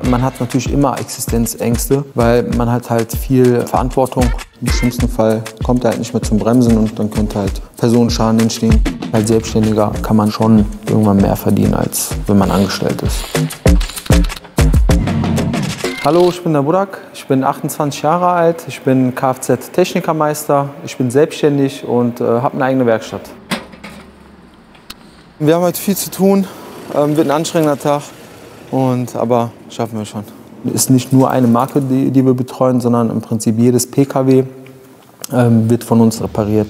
Man hat natürlich immer Existenzängste, weil man hat halt viel Verantwortung. Im schlimmsten Fall kommt er halt nicht mehr zum Bremsen und dann könnte halt Personenschaden entstehen. Als Selbstständiger kann man schon irgendwann mehr verdienen, als wenn man angestellt ist. Hallo, ich bin der Burak, ich bin 28 Jahre alt, ich bin Kfz-Technikermeister, ich bin selbstständig und habe eine eigene Werkstatt. Wir haben heute viel zu tun, wird ein anstrengender Tag, aber schaffen wir schon. Es ist nicht nur eine Marke, die wir betreuen, sondern im Prinzip jedes PKW wird von uns repariert.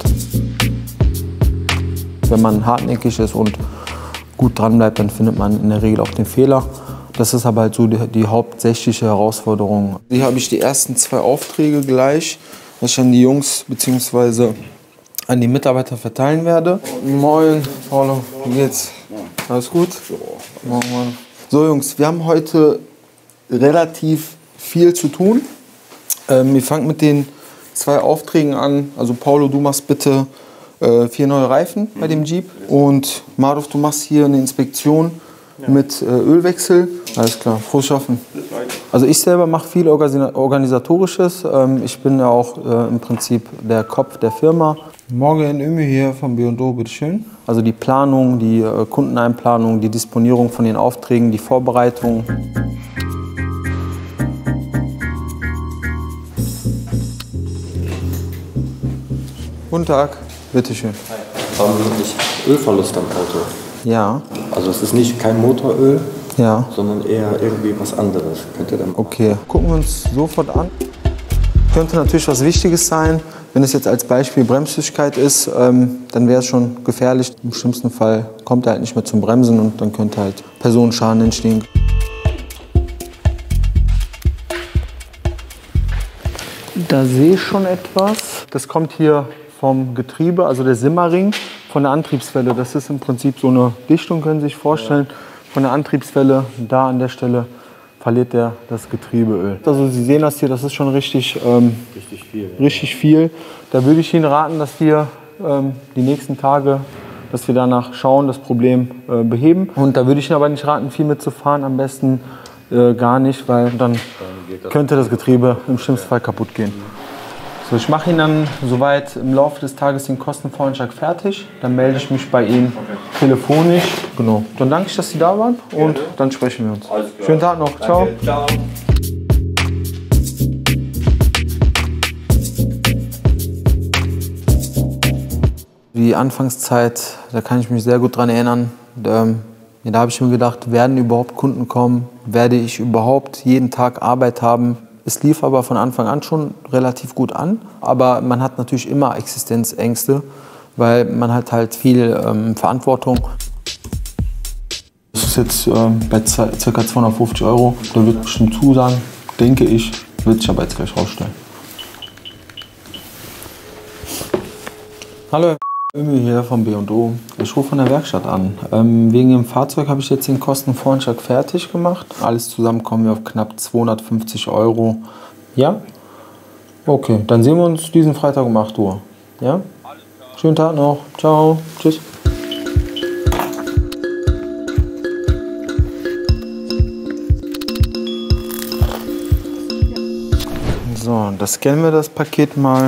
Wenn man hartnäckig ist und gut dran bleibt, dann findet man in der Regel auch den Fehler. Das ist aber halt so die hauptsächliche Herausforderung. Hier habe ich die ersten 2 Aufträge gleich, was ich an die Jungs bzw. an die Mitarbeiter verteilen werde. Moin, Paulo, wie geht's? Alles gut? Moin. So Jungs, wir haben heute relativ viel zu tun. Wir fangen mit den 2 Aufträgen an. Also Paulo, du machst bitte 4 neue Reifen bei dem Jeep. Und Maruf, du machst hier eine Inspektion mit Ölwechsel. Alles klar, frohes Schaffen. Also ich selber mache viel Organisatorisches. Ich bin ja auch im Prinzip der Kopf der Firma. Morgen Ömü hier von B&O, bitteschön. Also die Planung, die Kundeneinplanung, die Disponierung von den Aufträgen, die Vorbereitung. Guten Tag, bitteschön. Haben Sie nicht Ölverlust am Auto? Ja. Also es ist nicht kein Motoröl, Ja. sondern eher irgendwie was anderes. Könnt ihr dann Okay, gucken wir uns sofort an. Könnte natürlich was Wichtiges sein. Wenn es jetzt als Beispiel Bremsflüssigkeit ist, dann wäre es schon gefährlich. Im schlimmsten Fall kommt er halt nicht mehr zum Bremsen und dann könnte halt Personenschaden entstehen. Da sehe ich schon etwas. Das kommt hier vom Getriebe, also der Simmerring von der Antriebswelle. Das ist im Prinzip so eine Dichtung, können Sie sich vorstellen, von der Antriebswelle. Da an der Stelle verliert der das Getriebeöl. Also Sie sehen das hier, das ist schon richtig viel. Da würde ich Ihnen raten, dass wir die nächsten Tage, dass wir danach schauen, das Problem beheben. Und da würde ich Ihnen aber nicht raten, viel mitzufahren, am besten gar nicht, weil dann könnte das Getriebe im schlimmsten Fall kaputt gehen. So, ich mache Ihnen dann soweit im Laufe des Tages den Kostenvoranschlag fertig. Dann melde ich mich bei Ihnen telefonisch. Genau. Dann danke ich, dass Sie da waren und dann sprechen wir uns. Schönen Tag noch. Ciao. Ciao. Die Anfangszeit, da kann ich mich sehr gut dran erinnern. Da habe ich mir gedacht, werden überhaupt Kunden kommen? Werde ich überhaupt jeden Tag Arbeit haben? Es lief aber von Anfang an schon relativ gut an. Aber man hat natürlich immer Existenzängste, weil man hat halt viel Verantwortung. Das ist jetzt bei ca. 250 €. Da wird bestimmt zusagen, denke ich. Wird sich aber jetzt gleich rausstellen. Hallo. Ömü hier von B&O. Ich rufe von der Werkstatt an. Wegen dem Fahrzeug habe ich jetzt den Kostenvoranschlag fertig gemacht. Alles zusammen kommen wir auf knapp 250 €. Ja? Okay, dann sehen wir uns diesen Freitag um 8 Uhr. Ja? Schönen Tag noch. Ciao. Tschüss. So, das scannen wir das Paket mal.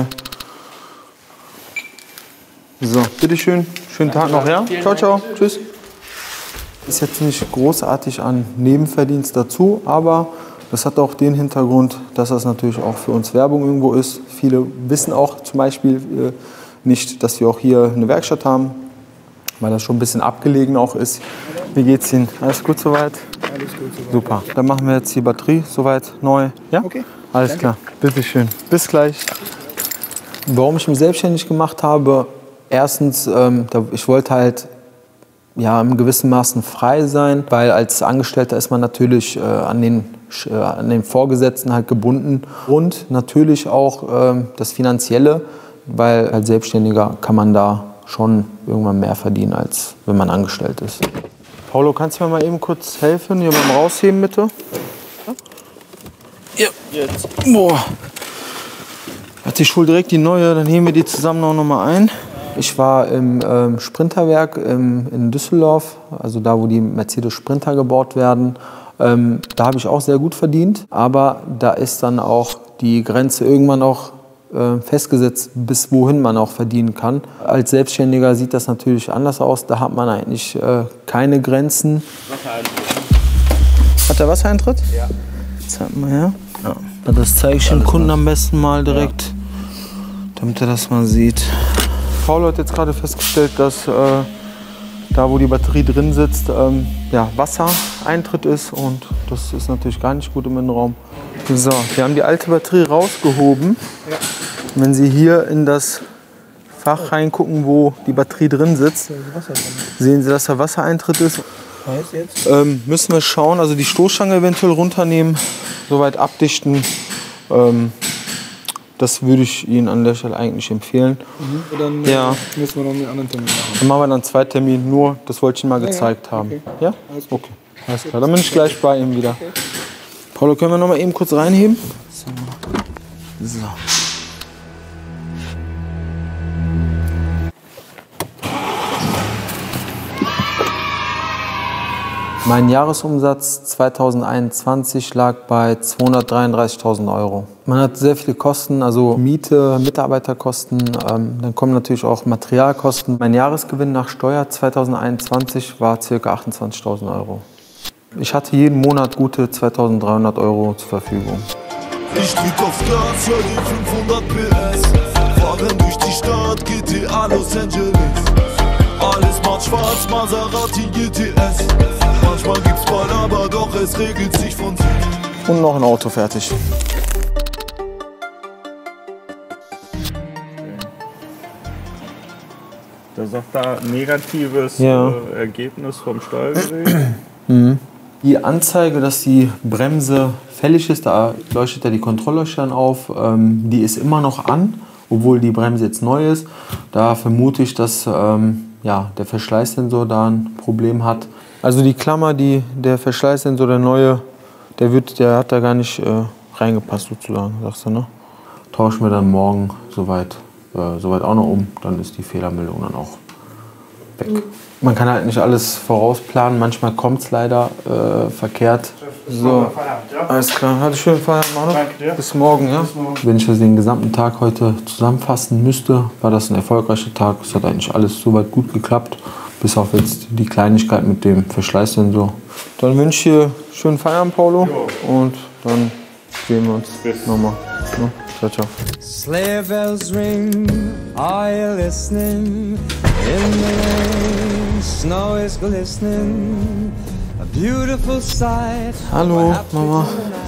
So, bitteschön. Schönen Tag noch, ja? Ciao, ciao. Tschüss. Ist jetzt nicht großartig an Nebenverdienst dazu, aber das hat auch den Hintergrund, dass das natürlich auch für uns Werbung irgendwo ist. Viele wissen auch zum Beispiel nicht, dass wir auch hier eine Werkstatt haben, weil das schon ein bisschen abgelegen auch ist. Wie geht's Ihnen? Alles gut soweit? Alles gut soweit. Super. Dann machen wir jetzt die Batterie soweit neu. Ja? Okay. Alles Danke. klar. Bitteschön. Bis gleich. Warum ich mich selbstständig gemacht habe? Erstens, ich wollte halt im gewissen Maßen frei sein, weil als Angestellter ist man natürlich an den Vorgesetzten halt gebunden. Und natürlich auch das Finanzielle, weil als Selbstständiger kann man da schon irgendwann mehr verdienen, als wenn man angestellt ist. Paulo, kannst du mir mal eben kurz helfen, hier beim Rausheben bitte? Ja, jetzt. Boah. Hat ich hol direkt die neue, dann heben wir die zusammen noch mal ein. Ich war im Sprinterwerk in Düsseldorf, also da, wo die Mercedes Sprinter gebaut werden. Da habe ich auch sehr gut verdient, aber da ist dann auch die Grenze irgendwann auch festgesetzt, bis wohin man auch verdienen kann. Als Selbstständiger sieht das natürlich anders aus. Da hat man eigentlich keine Grenzen. Hat der Wassereintritt? Ja. Zeig mal her. Ja. Das zeige ich dem Kunden am besten mal direkt, damit er das mal sieht. Paul hat jetzt gerade festgestellt, dass da, wo die Batterie drin sitzt, ja, Wassereintritt ist und das ist natürlich gar nicht gut im Innenraum. So, wir haben die alte Batterie rausgehoben. Ja. Wenn Sie hier in das Fach reingucken, wo die Batterie drin sitzt, sehen Sie, dass da Wassereintritt ist. Müssen wir schauen, also die Stoßstange eventuell runternehmen, soweit abdichten. Das würde ich Ihnen an der Stelle eigentlich empfehlen. Dann ja. Müssen wir noch einen anderen Termin machen. Dann machen wir dann einen zweiten Termin, nur das wollte ich Ihnen mal gezeigt haben. Okay. Ja? Okay. Alles klar, dann bin ich gleich bei ihm wieder. Okay. Paulo, können wir noch mal eben kurz reinheben? So. Mein Jahresumsatz 2021 lag bei 233.000 €. Man hat sehr viele Kosten, also Miete, Mitarbeiterkosten, dann kommen natürlich auch Materialkosten. Mein Jahresgewinn nach Steuer 2021 war ca. 28.000 €. Ich hatte jeden Monat gute 2.300 € zur Verfügung. Ich drück aufs Gas, hör die 500 PS. Fahren durch die Stadt, GTA Los Angeles. Alles macht Spaß, Maserati GTS. Manchmal gibt's Ball, aber doch es regelt sich von sich. Und noch ein Auto fertig. Da sagt da ein negatives Ergebnis vom Steuergerät. Die Anzeige, dass die Bremse fällig ist, da leuchtet ja die Kontrollleuchte auf, die ist immer noch an, obwohl die Bremse jetzt neu ist. Da vermute ich, dass ja, der Verschleißsensor da ein Problem hat. Also die Klammer, der Verschleißsensor, der neue, der hat da gar nicht reingepasst sozusagen, sagst du, ne? Tauschen wir dann morgen soweit auch noch um, dann ist die Fehlermeldung dann auch weg. Man kann halt nicht alles vorausplanen, manchmal kommt es leider verkehrt. So, alles klar, hatte schönen Feierabend, Manu. Danke dir. Bis morgen, ja? Bis morgen. Wenn ich das den gesamten Tag heute zusammenfassen müsste, war das ein erfolgreicher Tag. Es hat eigentlich alles soweit gut geklappt, bis auf jetzt die Kleinigkeit mit dem Verschleißsensor. Dann wünsche ich dir schönen Feierabend, Paulo. Jo. Und dann sehen wir uns nochmal. Ja? Ciao, ciao. Sleigh bells ring, are you listening? In the rain, snow is glistening. A beautiful sight. Hallo, Mama.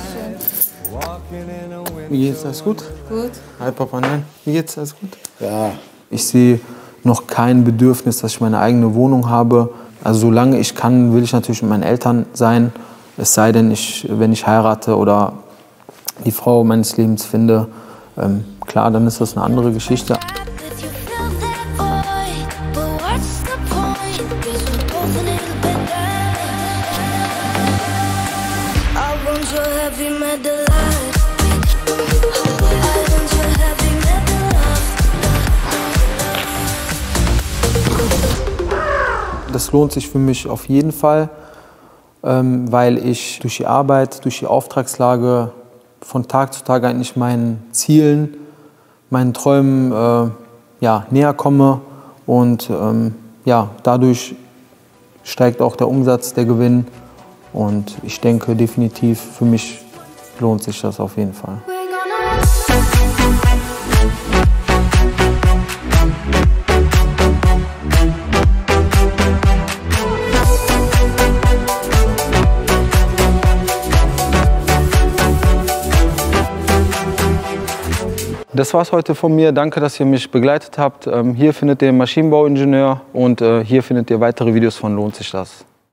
Wie geht's? Alles gut? Gut. Hi, Papa. Nein. Wie geht's? Alles gut? Ja. Ich sehe noch kein Bedürfnis, dass ich meine eigene Wohnung habe. Also solange ich kann, will ich natürlich mit meinen Eltern sein. Es sei denn, wenn ich heirate oder die Frau meines Lebens finde, klar, dann ist das eine andere Geschichte. Das lohnt sich für mich auf jeden Fall, weil ich durch die Arbeit, durch die Auftragslage von Tag zu Tag eigentlich meinen Zielen, meinen Träumen näher komme und dadurch steigt auch der Umsatz, der Gewinn und ich denke definitiv, für mich lohnt sich das auf jeden Fall. Das war's heute von mir. Danke, dass ihr mich begleitet habt. Hier findet ihr Maschinenbauingenieur und hier findet ihr weitere Videos von Lohnt sich das.